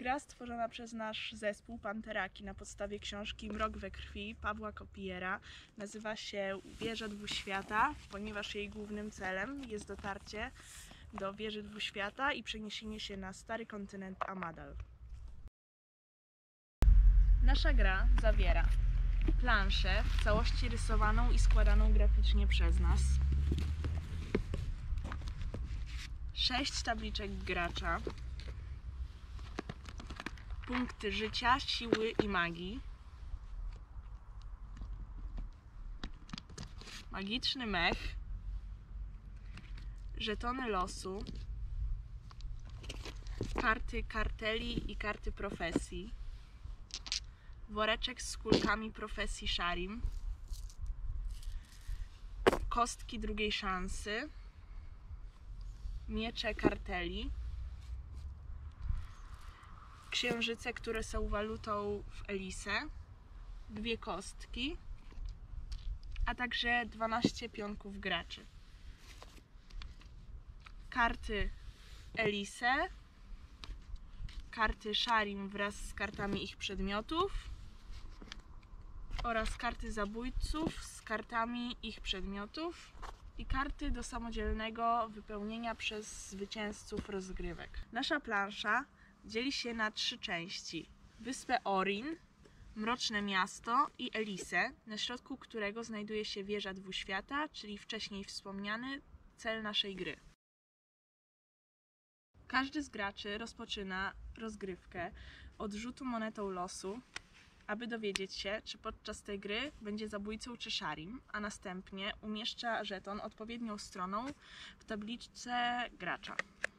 Gra stworzona przez nasz zespół Panteraki na podstawie książki Mrok we krwi Pawła Kopiera nazywa się Wieża Dwuświata, ponieważ jej głównym celem jest dotarcie do Wieży Dwuświata i przeniesienie się na stary kontynent Amadal. Nasza gra zawiera planszę w całości rysowaną i składaną graficznie przez nas, 6 tabliczek gracza, punkty życia, siły i magii, magiczny mech, żetony losu, karty karteli i karty profesji, woreczek z kulkami profesji Sharim, kostki drugiej szansy, miecze karteli, księżyce, które są walutą w Elisę, 2 kostki, a także 12 pionków graczy. Karty Elisę, karty Sharim wraz z kartami ich przedmiotów oraz karty zabójców z kartami ich przedmiotów i karty do samodzielnego wypełnienia przez zwycięzców rozgrywek. Nasza plansza dzieli się na 3 części. Wyspę Orin, Mroczne Miasto i Elisę, na środku którego znajduje się Wieża Dwuświata, czyli wcześniej wspomniany cel naszej gry. Każdy z graczy rozpoczyna rozgrywkę od rzutu monetą losu, aby dowiedzieć się, czy podczas tej gry będzie zabójcą czy Sharim, a następnie umieszcza żeton odpowiednią stroną w tabliczce gracza.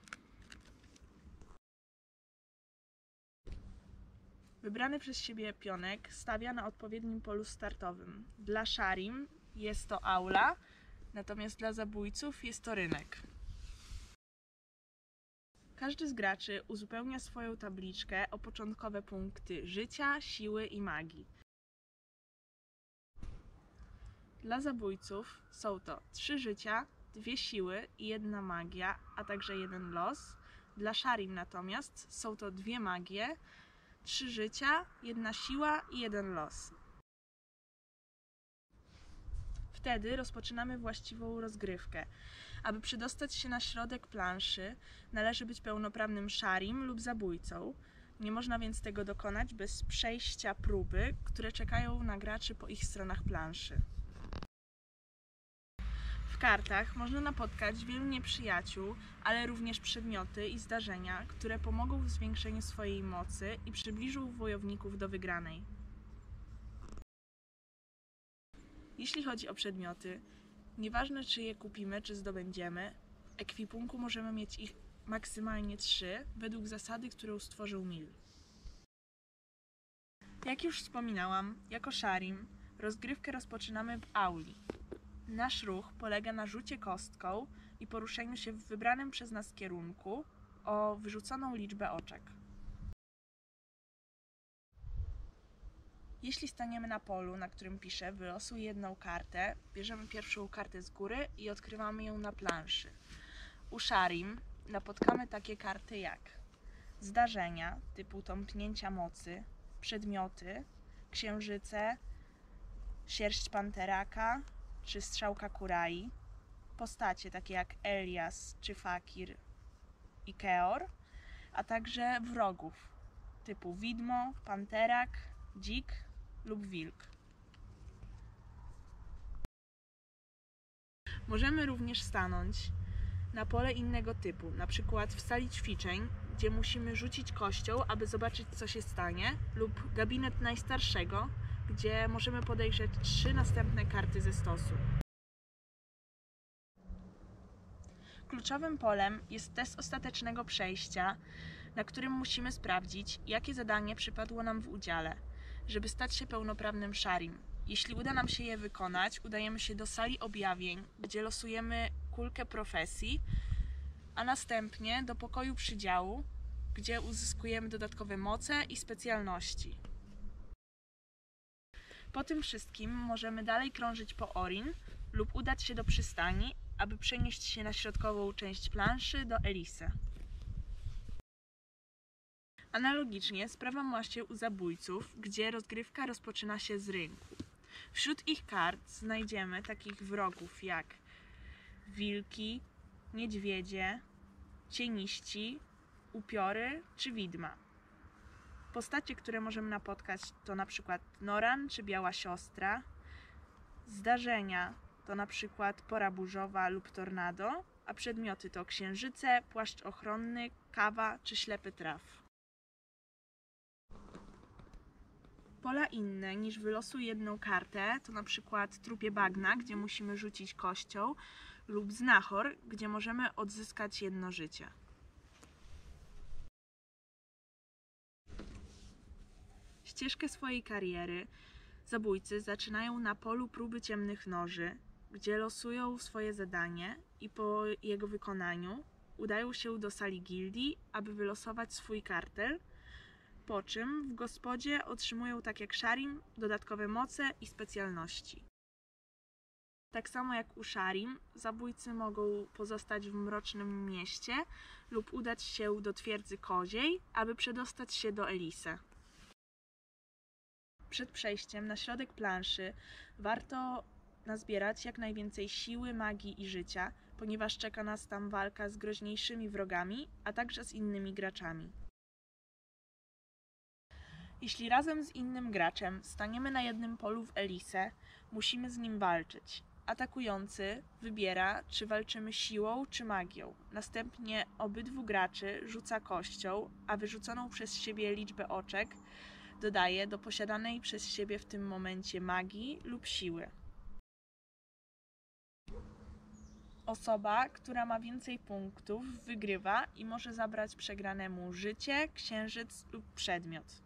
Wybrany przez siebie pionek stawia na odpowiednim polu startowym. Dla Sharim jest to aula, natomiast dla zabójców jest to rynek. Każdy z graczy uzupełnia swoją tabliczkę o początkowe punkty życia, siły i magii. Dla zabójców są to 3 życia, 2 siły i 1 magia, a także 1 los. Dla Sharim natomiast są to 2 magie, 3 życia, 1 siła i 1 los. Wtedy rozpoczynamy właściwą rozgrywkę. Aby przedostać się na środek planszy, należy być pełnoprawnym Sharim lub zabójcą. Nie można więc tego dokonać bez przejścia próby, które czekają na graczy po ich stronach planszy. W kartach można napotkać wielu nieprzyjaciół, ale również przedmioty i zdarzenia, które pomogą w zwiększeniu swojej mocy i przybliżą wojowników do wygranej. Jeśli chodzi o przedmioty, nieważne czy je kupimy, czy zdobędziemy, w ekwipunku możemy mieć ich maksymalnie 3, według zasady, którą stworzył Mil. Jak już wspominałam, jako Sharim rozgrywkę rozpoczynamy w auli. Nasz ruch polega na rzucie kostką i poruszeniu się w wybranym przez nas kierunku o wyrzuconą liczbę oczek. Jeśli staniemy na polu, na którym piszę wylosuj 1 kartę, bierzemy pierwszą kartę z góry i odkrywamy ją na planszy. U Sharim napotkamy takie karty jak zdarzenia typu tąpnięcia mocy, przedmioty, księżyce, sierść Panteraka czy strzałka Kurai, postacie takie jak Elias czy Fakir i Keor, a także wrogów typu widmo, panterak, dzik lub wilk. Możemy również stanąć na pole innego typu, na przykład w sali ćwiczeń, gdzie musimy rzucić kością, aby zobaczyć, co się stanie, lub gabinet najstarszego, gdzie możemy podejrzeć 3 następne karty ze stosu. Kluczowym polem jest test ostatecznego przejścia, na którym musimy sprawdzić, jakie zadanie przypadło nam w udziale, żeby stać się pełnoprawnym Sharim. Jeśli uda nam się je wykonać, udajemy się do sali objawień, gdzie losujemy kulkę profesji, a następnie do pokoju przydziału, gdzie uzyskujemy dodatkowe moce i specjalności. Po tym wszystkim możemy dalej krążyć po Orin lub udać się do przystani, aby przenieść się na środkową część planszy do Elisy. Analogicznie sprawa ma się u zabójców, gdzie rozgrywka rozpoczyna się z rynku. Wśród ich kart znajdziemy takich wrogów jak wilki, niedźwiedzie, cieniści, upiory czy widma. Postacie, które możemy napotkać, to na przykład Noran czy Biała Siostra. Zdarzenia to na przykład pora burzowa lub tornado, a przedmioty to księżyce, płaszcz ochronny, kawa czy ślepy traf. Pola inne niż wylosuj jedną kartę to na przykład trupie bagna, gdzie musimy rzucić kością, lub znachor, gdzie możemy odzyskać jedno życie. Ścieżkę swojej kariery zabójcy zaczynają na polu próby ciemnych noży, gdzie losują swoje zadanie i po jego wykonaniu udają się do sali gildii, aby wylosować swój kartel, po czym w gospodzie otrzymują, tak jak Sharim, dodatkowe moce i specjalności. Tak samo jak u Sharim, zabójcy mogą pozostać w mrocznym mieście lub udać się do twierdzy koziej, aby przedostać się do Elise. Przed przejściem na środek planszy warto nazbierać jak najwięcej siły, magii i życia, ponieważ czeka nas tam walka z groźniejszymi wrogami, a także z innymi graczami. Jeśli razem z innym graczem staniemy na jednym polu w Elise, musimy z nim walczyć. Atakujący wybiera, czy walczymy siłą, czy magią. Następnie obydwu graczy rzuca kością, a wyrzuconą przez siebie liczbę oczek dodaje do posiadanej przez siebie w tym momencie magii lub siły. Osoba, która ma więcej punktów, wygrywa i może zabrać przegranemu życie, księżyc lub przedmiot.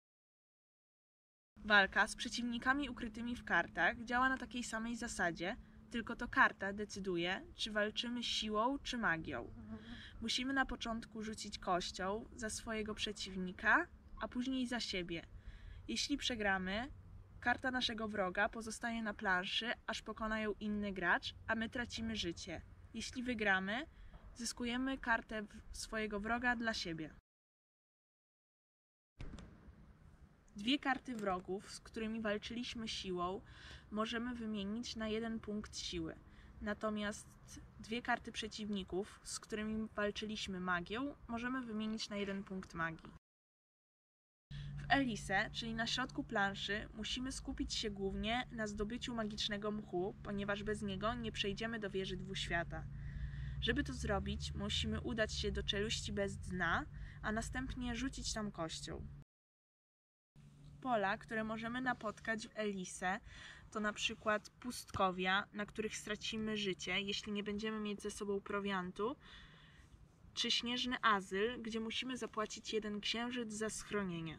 Walka z przeciwnikami ukrytymi w kartach działa na takiej samej zasadzie, tylko to karta decyduje, czy walczymy siłą, czy magią. Musimy na początku rzucić kością za swojego przeciwnika, a później za siebie. Jeśli przegramy, karta naszego wroga pozostaje na planszy, aż pokona ją inny gracz, a my tracimy życie. Jeśli wygramy, zyskujemy kartę swojego wroga dla siebie. Dwie karty wrogów, z którymi walczyliśmy siłą, możemy wymienić na 1 punkt siły. Natomiast dwie karty przeciwników, z którymi walczyliśmy magią, możemy wymienić na 1 punkt magii. W Elise, czyli na środku planszy, musimy skupić się głównie na zdobyciu magicznego mchu, ponieważ bez niego nie przejdziemy do wieży Dwuświata. Żeby to zrobić, musimy udać się do czeluści bez dna, a następnie rzucić tam kością. Pola, które możemy napotkać w Elise, to na przykład pustkowia, na których stracimy życie, jeśli nie będziemy mieć ze sobą prowiantu, czy śnieżny azyl, gdzie musimy zapłacić 1 księżyc za schronienie.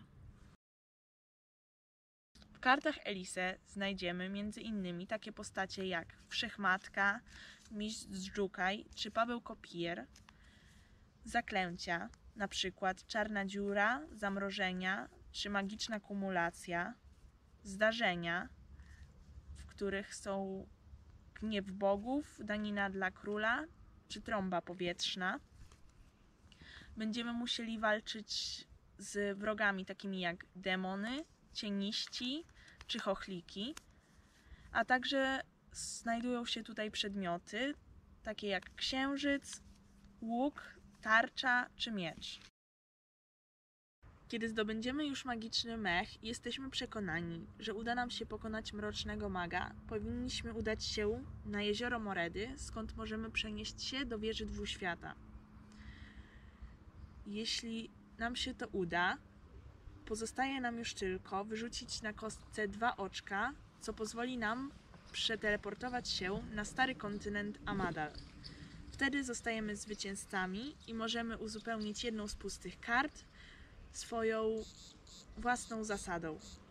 W kartach Elise znajdziemy m.in. takie postacie jak Wszechmatka, Mistrz Dżukaj czy Paweł Kopier, zaklęcia, na przykład Czarna Dziura, Zamrożenia czy Magiczna Kumulacja, zdarzenia, w których są Gniew Bogów, Danina dla Króla czy Trąba Powietrzna. Będziemy musieli walczyć z wrogami takimi jak demony, cieniści czy chochliki, a także znajdują się tutaj przedmioty takie jak księżyc, łuk, tarcza czy miecz. Kiedy zdobędziemy już magiczny mech i jesteśmy przekonani, że uda nam się pokonać mrocznego maga, powinniśmy udać się na jezioro Moredy, skąd możemy przenieść się do wieży Dwuświata. Jeśli nam się to uda, pozostaje nam już tylko wyrzucić na kostce 2 oczka, co pozwoli nam przeteleportować się na stary kontynent Amadal. Wtedy zostajemy zwycięzcami i możemy uzupełnić jedną z pustych kart swoją własną zasadą.